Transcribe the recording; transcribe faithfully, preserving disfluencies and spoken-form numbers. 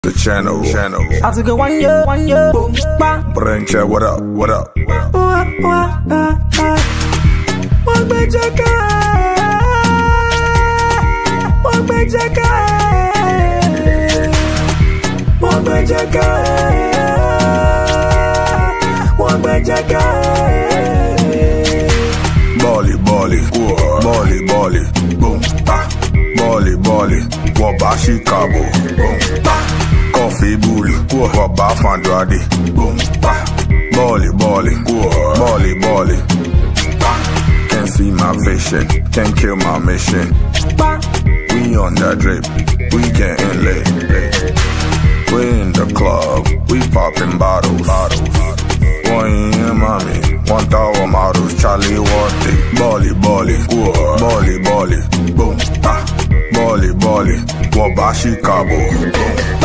The channel, channel. I took it one year, one year, boom, bang. Brain chat, what up, what up, what up? One big jacket, one big jacket, one big jacket, one big jacket. Bally, bally, bally, bally, boom, ah. Bally, bally, wabashi kabo, boom, ah. Coffee bully, waba fandradi, boom, ah. Bally, bally, bally, bally, ah. Can't see my vision, can't kill my mission. We on that drip, we getting lit. We in the club, we popping bottles. bottles. One in mommy, one thousand models, Charlie Worthy. Bally, bally, bally, bally, boom, ah. Bally, bally, wabashi kabo, boom.